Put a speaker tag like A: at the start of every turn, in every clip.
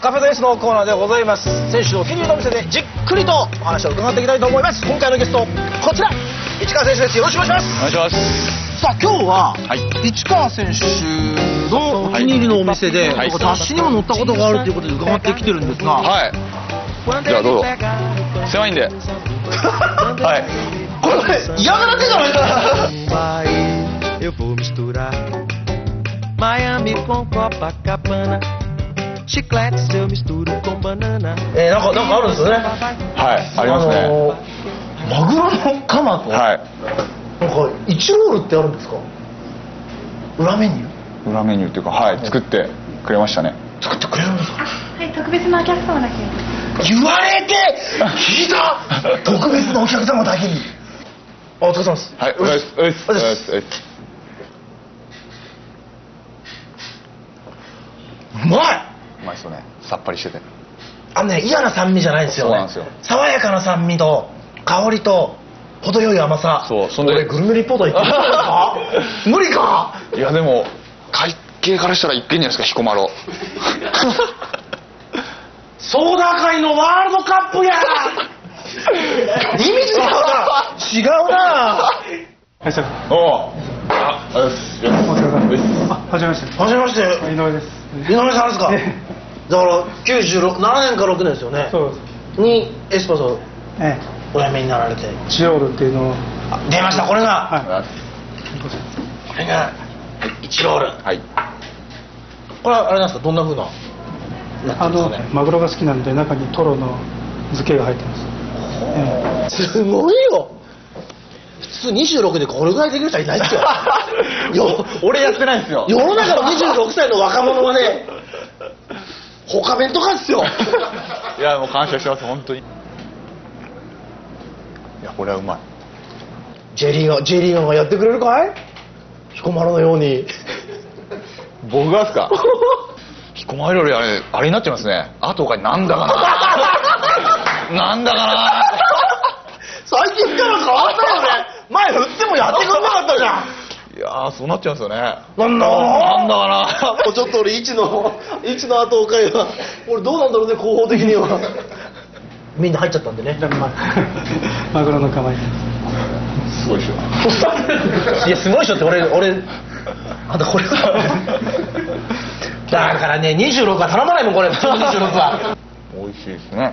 A: カフェドレスのコーナーでございます。選手のお気に入りのお店でじっくりとお話を伺っていきたいと思います。今回のゲストこちら市川選手です。よろしくお願いします。
B: お願いします。
A: さあ今日は、
B: はい、
A: 市川選手のお気に入りのお店で、
B: はい、
A: 雑誌にも載ったことがあるということで伺ってきてるんですが、
B: はい、じゃあどうぞ。狭いんではい、
A: これ嫌がらせじゃないかな。
C: Eu vou misturar Miami com Copacabana Chiclete se eu misturo com banana
A: なんかあるんですよね。
B: はい、ありますね。
A: マグロのカマと、
B: はい、
A: なんか1ロールってあるんですか。裏メニュー。
B: 裏メニューっていうか、はい、作ってくれましたね。
A: 作ってくれるんですか。
D: はい、特別なお客様だけ。
A: 言われて聞いた。特別なお客様だけに。お疲れ様です。
B: はい、お疲れ様です。お疲れ様です。
A: うまい。
B: うまいっすよね。さっぱりしてて。
A: 嫌な酸味じゃないんですよね。
B: そうなんですよ。
A: 爽やかな酸味と香りと程よい甘さ。
B: そう、そんで
A: 俺グルメリポーター行ってみたいか無理か。
B: いやでも会計からしたらいっけんじゃないですか、彦摩呂
A: ソーダ界のワールドカップや意味違うな。違うな。
E: はい、さ
B: おお、ありがとうございます。
E: お疲れ様です。はじめまして。
A: はじめまして。
E: 井上です。
A: 井上さんですか。だから97年か6年ですよね。
E: そうです。
A: にエスパソ
E: え
A: お辞めになられて。
E: チオールっていうのを。
A: 出ました。これが、
E: は
A: これが1ロール。
B: はい。
A: これはあれなんですか。どんな風な。
E: マグロが好きなんで中にトロの漬けが入ってます。
A: すごいよ。普通26でこれぐらいできる人はいないですよ。
B: 俺やってないんですよ。
A: 世の中の26歳の若者はね、他弁とかですよ。
B: いやもう感謝してます本当に。いやこれはうまい。
A: J リーガーがやってくれるかい。彦摩呂のように。
B: 僕がですか。彦摩呂よりあれになっちゃいますね。あと他になんだかな。なんだかな。
A: 最近から変わったよね。前振ってもやってくんなかったじゃん。
B: いやーそうなっちゃうんですよね。
A: なんだ
B: なんだかな。
A: もうちょっと俺位置の後を変えは俺どうなんだろうね、広報的には。みんな入っちゃったんでね。
E: マグロの構え。
B: すごいでしょ。
A: いやすごいでしょって俺あんたこれはだからね26は頼まないもんこれ。普通の26は
B: 美味しいですね。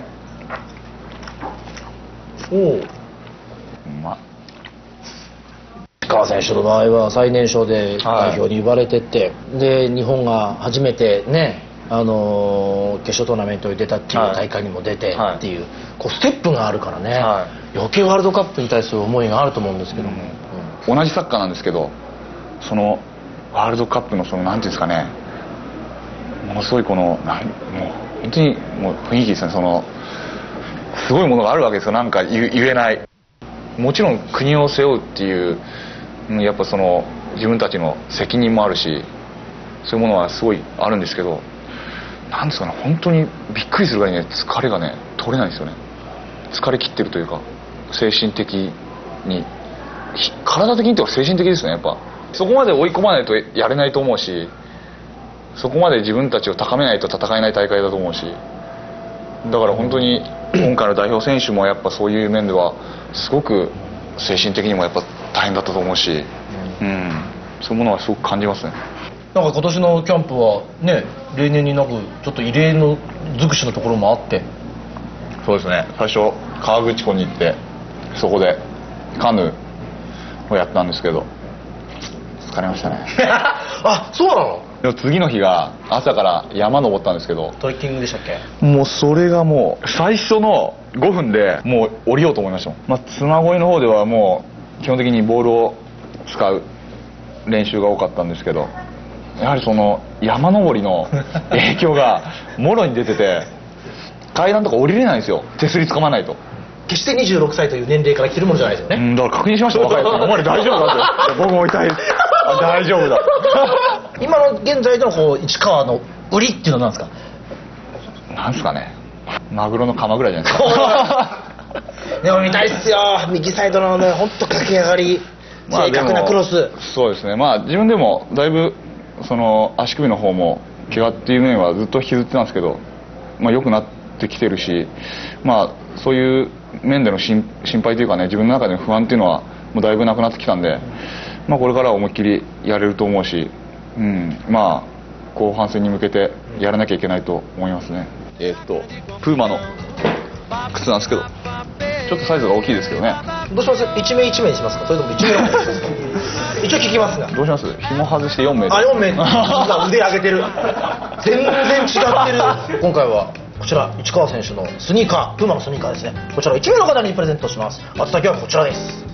A: おお。
B: うまい。
A: 市川選手の場合は最年少で代表に呼ばれてって、で日本が初めてね決勝トーナメントに出たっていう大会にも出てっていう、こうステップがあるからね、余計ワールドカップに対する思いがあると思うんですけども、
B: 同じサッカーなんですけど、そのワールドカップのそのなんていうんですかね、ものすごいこのもう本当にもう雰囲気ですね。そのすごいものがあるわけですよ。なんか言えない。もちろん国を背負うっていうやっぱその自分たちの責任もあるし、そういうものはすごいあるんですけど、なんですかね、本当にびっくりするぐらいね疲れがね取れないんですよね。疲れ切ってるというか、精神的に体的にというか精神的ですね。やっぱそこまで追い込まないとやれないと思うし、そこまで自分たちを高めないと戦えない大会だと思うし、だから本当に今回の代表選手もやっぱそういう面ではすごく精神的にもやっぱ大変だったと思うし、そういうものはすごく感じますね。
A: なんか今年のキャンプはね例年になくちょっと異例の尽くしのところもあって。
B: そうですね、最初河口湖に行ってそこでカヌーをやったんですけど疲れましたね。
A: あ、そうなの。
B: でも次の日が朝から山登ったんですけど、
A: トレッキングでしたっけ。
B: もうそれがもう最初の5分でもう降りようと思いましたもん。妻恋の方ではもう基本的にボールを使う練習が多かったんですけど、やはりその山登りの影響がもろに出てて、階段とか降りれないんですよ、手すりつかまないと。
A: 決して26歳という年齢から来てるものじゃないですよね。
B: だから確認しました。若いですお前大丈夫だって。僕も痛い。大丈夫だ。
A: 今の現在でのこう市川の売りっていうのは何ですか。
B: なんですかね、マグロの釜ぐらいじゃないですか。
A: でも見たいっすよ、右サイドのね、本当駆け上がり、正確なクロス。
B: そうですね、自分でもだいぶその足首の方も怪我っていう面はずっと引きずってたんですけど、 良くなってきてるし、そういう面での心配というかね、自分の中での不安っていうのはもうだいぶなくなってきたんで、これからは思いっきりやれると思うし、後半戦に向けてやらなきゃいけないと思いますね。プーマの靴なんですけど、ちょっとサイズが大きいですけどね。
A: どうします？1名1名にしますか？それとも1名にしますか？一応聞きますが。
B: どうします？紐外して4名。
A: 4名。腕上げてる。全然違ってる。今回はこちら市川選手のスニーカー、プーマのスニーカーですね。こちら1名の方にプレゼントします。宛先はこちらです。